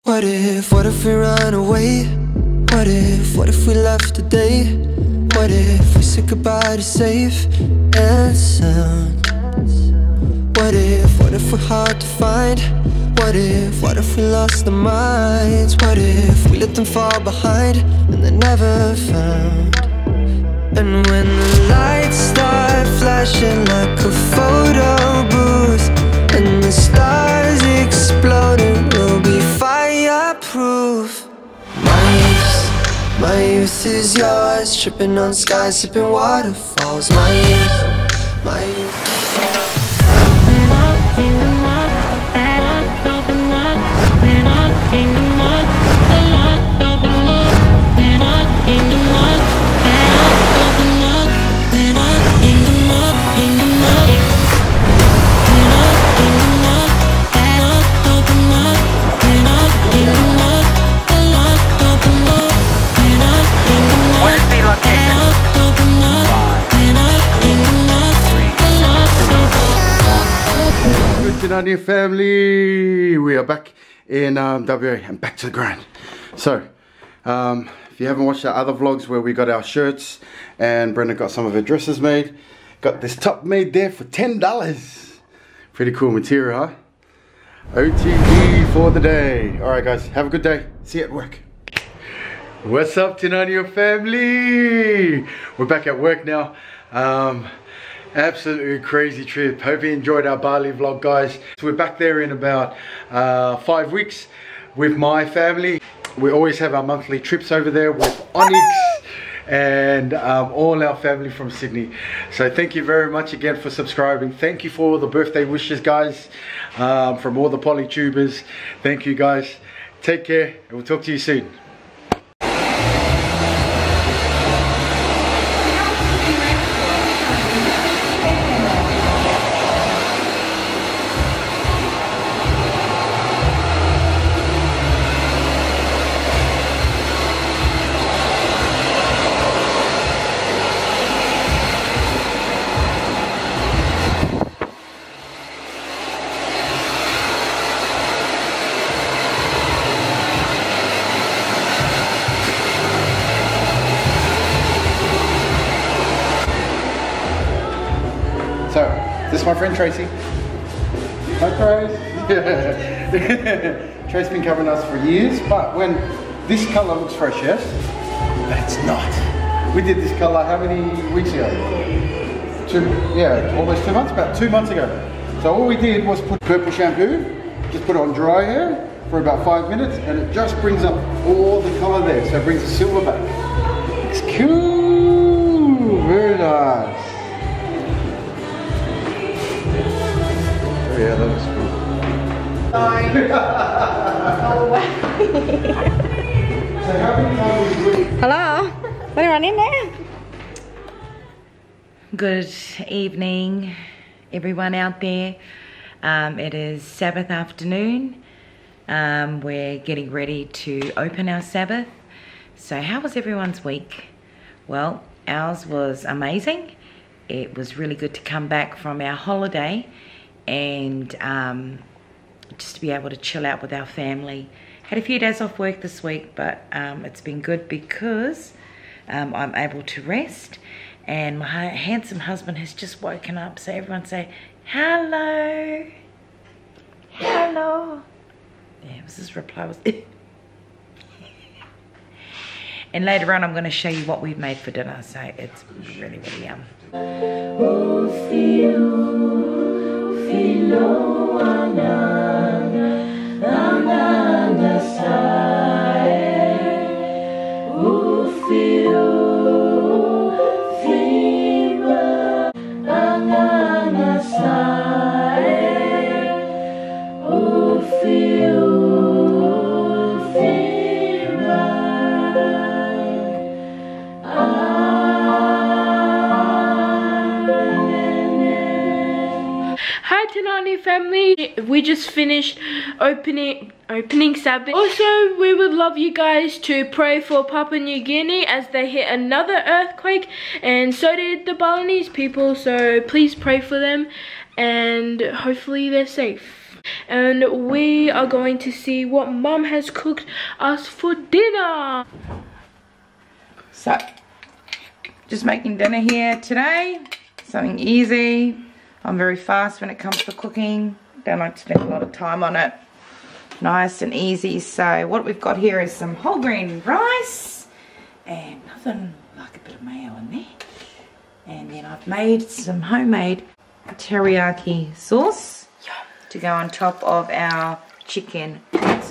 What if we run away? What if we left today? What if we said goodbye to safe and sound? What if we're hard to find? What if we lost our minds? What if we let them fall behind and they're never found? And when the lights start flashing like a photo booth and the stars exploding, we'll be fireproof. My youth is yours, tripping on skies, sipping waterfalls. My youth. Tinania family, we are back in WA and back to the grind. So if you haven't watched our other vlogs where we got our shirts and Brenda got some of her dresses made, got this top made there for $10. Pretty cool material, huh? OTE for the day. Alright guys, have a good day, see you at work. What's up Tinania family? We're back at work now. Absolutely crazy trip. Hope you enjoyed our Bali vlog, guys. So we're back there in about 5 weeks with my family. We always have our monthly trips over there with Onyx and all our family from Sydney. So thank you very much again for subscribing. Thank you for all the birthday wishes, guys, from all the Polytubers. Thank you guys. Take care and we'll talk to you soon. So, this is my friend Tracy. Hi Trace. Tracy's been covering us for years, but when this colour looks fresh, yes? It's not. We did this colour how many weeks ago? Almost 2 months, about 2 months ago. So all we did was put purple shampoo, just put it on dry hair for about 5 minutes, and it just brings up all the colour there. So it brings the silver back. It's cool, very nice. Yeah, that was cool. Hello? What are you running there? Good evening, everyone out there. It is Sabbath afternoon. We're getting ready to open our Sabbath. So how was everyone's week? Well, ours was amazing. It was really good to come back from our holiday and just to be able to chill out with our family. Had a few days off work this week, but it's been good because I'm able to rest, and my handsome husband has just woken up. So everyone say, hello. Hello. Yeah, his reply was and later on I'm going to show you what we've made for dinner, so it's really, really yum. Tinania family, we just finished opening Sabbath. Also, we would love you guys to pray for Papua New Guinea as they hit another earthquake, and so did the Balinese people, so please pray for them and hopefully they're safe. And we are going to see what Mum has cooked us for dinner. So, just making dinner here today. Something easy. I'm very fast when it comes to cooking. Don't like to spend a lot of time on it. Nice and easy. So what we've got here is some whole grain rice and nothing like a bit of mayo in there. And then I've made some homemade teriyaki sauce to go on top of our chicken.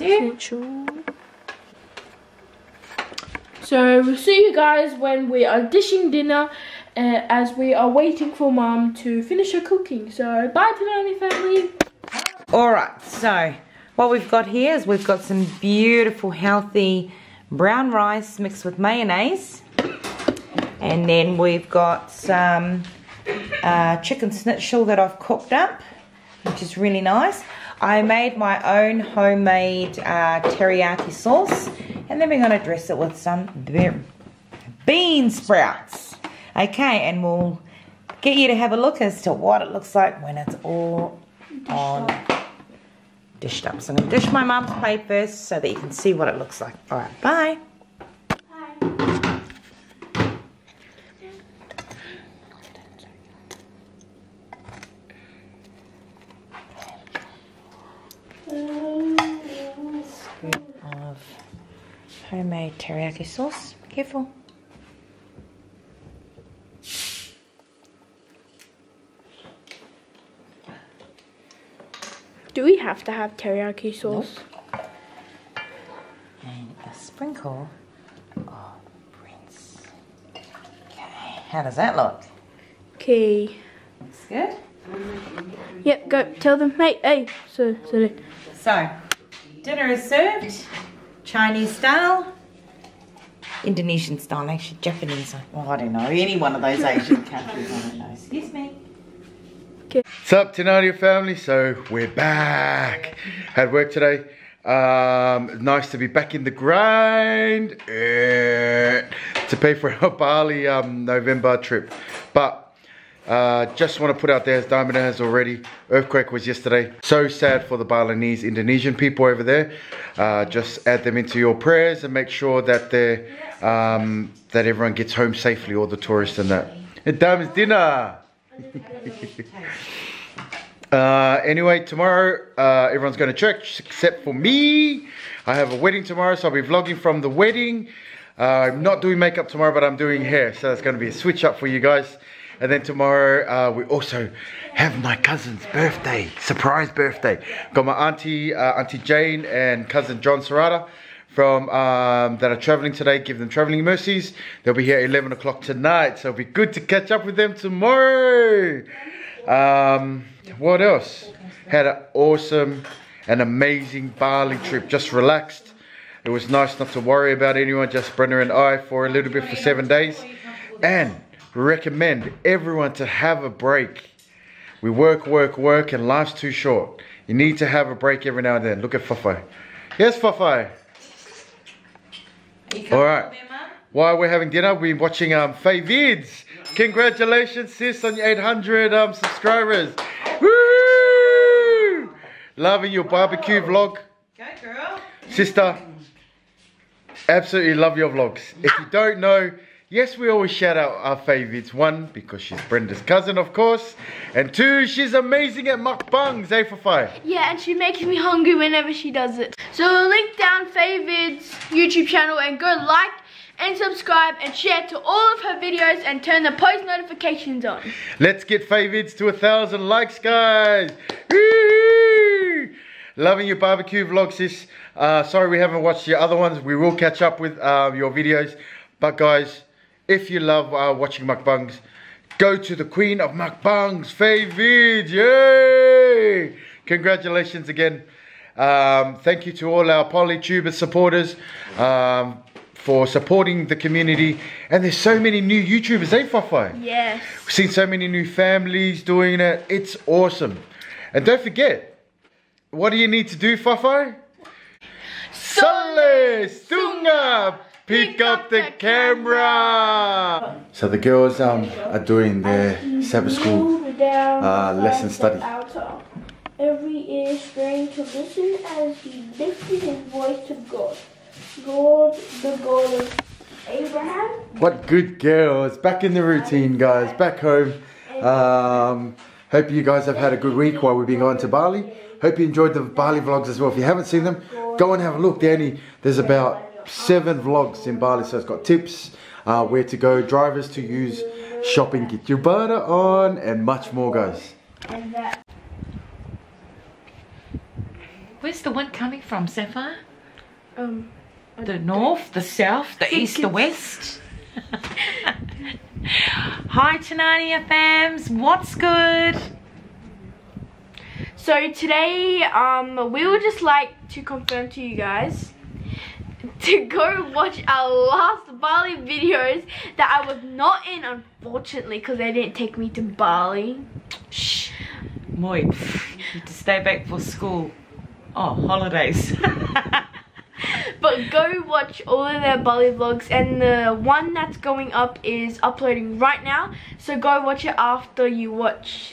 So we'll see you guys when we are dishing dinner, as we are waiting for Mum to finish her cooking. So bye Tinania family. Alright, so what we've got here is we've got some beautiful healthy brown rice mixed with mayonnaise. And then we've got some chicken schnitzel that I've cooked up, which is really nice. I made my own homemade teriyaki sauce, and then we're going to dress it with some bean sprouts. Okay, and we'll get you to have a look as to what it looks like when it's all dished up. So I'm going to dish my mum's plate first so that you can see what it looks like. Alright, bye. Of homemade teriyaki sauce. Careful. Do we have to have teriyaki sauce? Nope. And a sprinkle of rinse. Okay, how does that look? Okay. Looks good. Yep, go tell them, mate. Hey, so dinner is served. Chinese style, Indonesian style, actually Japanese. Well, I don't know, any one of those Asian countries. I don't know. Excuse me. Okay. What's up, Tinania family? So we're back. Had work today. Nice to be back in the grind to pay for our Bali November trip. But just want to put out there, as Diamond has already, earthquake was yesterday. So sad for the Balinese, Indonesian people over there. Just add them into your prayers and make sure that they're, that everyone gets home safely, all the tourists and that. And Diamond's dinner. Anyway, tomorrow everyone's going to church except for me. I have a wedding tomorrow, so I'll be vlogging from the wedding. I'm not doing makeup tomorrow, but I'm doing hair, so it's going to be a switch up for you guys. And then tomorrow we also have my cousin's birthday, surprise birthday. Got my auntie Jane and cousin John Serrata from that are traveling today. Give them traveling mercies. They'll be here at 11 o'clock tonight, so it'll be good to catch up with them tomorrow. What else? Had an awesome and amazing Bali trip. Just relaxed. It was nice not to worry about anyone, just Brenda and I for a little bit for 7 days. And recommend everyone to have a break. We work, and life's too short. You need to have a break every now and then. Look at Fafai. Yes, Fafai. Alright. While we're having dinner, we're watching Faye Vids. Congratulations, sis, on your 800 subscribers. Woo! Loving your barbecue vlog. Go, girl. Sister, absolutely love your vlogs. If you don't know, yes, we always shout out our favourites. One, because she's Brenda's cousin, of course. And two, she's amazing at mukbangs, eh, Fafai? Yeah, and she makes me hungry whenever she does it. So we'll link down Favid's YouTube channel and go like and subscribe and share to all of her videos and turn the post notifications on. Let's get Favid's to 1,000 likes, guys. Woo! Loving your barbecue vlogs, sis. Sorry we haven't watched your other ones. We will catch up with your videos. But guys, if you love watching mukbangs, go to the queen of mukbangs, Faye Vids. Yay! Congratulations again. Thank you to all our Polytube supporters for supporting the community. And there's so many new YouTubers, eh, Fafai? Yes. We've seen so many new families doing it. It's awesome. And don't forget, what do you need to do, Fafai? Sole Stunga! Pick up the camera! So the girls are doing their Sabbath school lesson study. every ear strained to listen as he lifted his voice to God. Lord, the God of Abraham. What good girls. Back in the routine, guys. Back home. Hope you guys have had a good week while we've been going to Bali. Hope you enjoyed the Bali vlogs as well. If you haven't seen them, go and have a look. There's about 7 vlogs in Bali, so it's got tips, where to go, drivers to use, shopping, get your butter on, and much more, guys. Where's the wind coming from, Sapphire? The north, the south, the east, the west? Hi Tinania fams, what's good? So today, we would just like to confirm to you guys to go watch our last Bali videos that I was not in, unfortunately, because they didn't take me to Bali. Shh, Moy, you have to stay back for school. Oh, holidays. But go watch all of their Bali vlogs, and the one that's going up is uploading right now. So go watch it after you watch.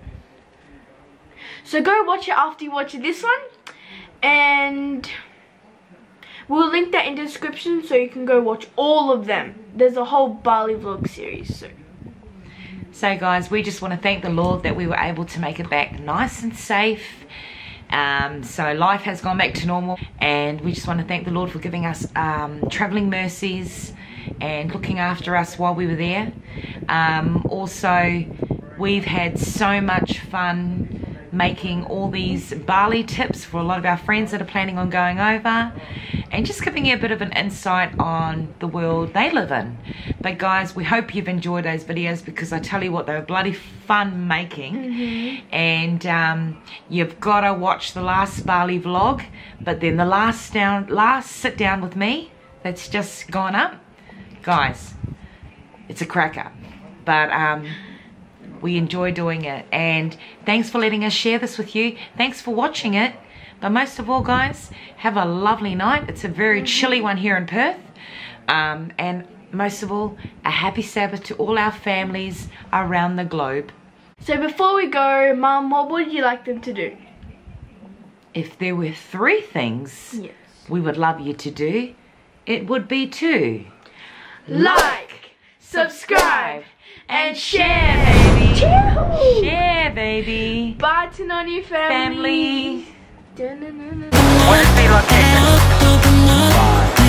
So go watch it after you watch this one, and we'll link that in the description so you can go watch all of them. There's a whole Bali vlog series. So guys, we just want to thank the Lord that we were able to make it back nice and safe. So life has gone back to normal, and we just want to thank the Lord for giving us traveling mercies and looking after us while we were there. Also, we've had so much fun making all these Bali tips for a lot of our friends that are planning on going over, and just giving you a bit of an insight on the world they live in. But guys, we hope you've enjoyed those videos, because I tell you what, they were bloody fun making. And you've got to watch the last Bali vlog, but then the last sit down with me that's just gone up, guys, it's a cracker. But we enjoy doing it, and thanks for letting us share this with you. Thanks for watching it. But most of all, guys, have a lovely night. It's a very chilly one here in Perth. And most of all, a happy Sabbath to all our families around the globe. So before we go, Mum, what would you like them to do? If there were 3 things we would love you to do, it would be to like, subscribe, and share, baby. Share, baby. Bye, Tinania family. What is the location? Bye.